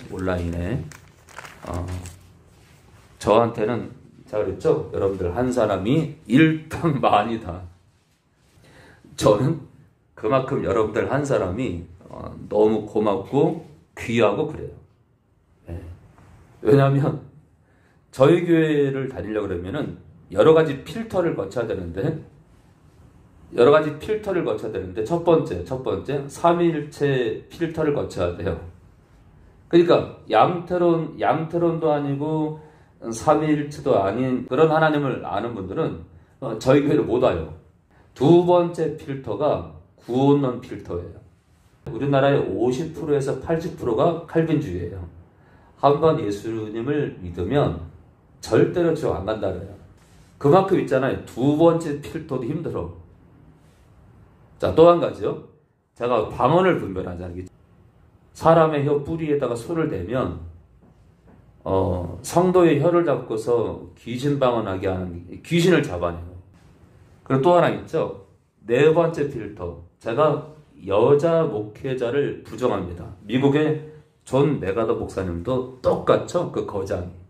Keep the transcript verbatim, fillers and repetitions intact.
온라인에. 어, 저한테는 제가 그랬죠? 여러분들 한 사람이 일당만이다. 저는 그만큼 여러분들 한 사람이 어, 너무 고맙고 귀하고 그래요. 네. 왜냐하면 저희 교회를 다니려고 그러면은 여러 가지 필터를 거쳐야 되는데 여러 가지 필터를 거쳐야 되는데 첫 번째, 첫 번째 삼위일체 필터를 거쳐야 돼요. 그러니까 양태론, 양태론도 아니고 삼위일체도 아닌 그런 하나님을 아는 분들은 어, 저희 교회를 못 와요. 두 번째 필터가 구원론 필터예요. 우리나라의 오십 퍼센트에서 팔십 퍼센트가 칼빈주의예요. 한번 예수님을 믿으면 절대로 지옥 안 간다 그래요. 그만큼 있잖아요. 두 번째 필터도 힘들어. 자, 또 한 가지요. 제가 방언을 분별하자는 게 사람의 혀 뿌리에다가 손을 대면 어, 성도의 혀를 잡고서 귀신 방언하게 하는 게 귀신을 잡아내요. 그리고 또 하나 있죠. 네 번째 필터. 제가 여자 목회자를 부정합니다. 미국의 존 메가더 목사님도 똑같죠. 그 거장이.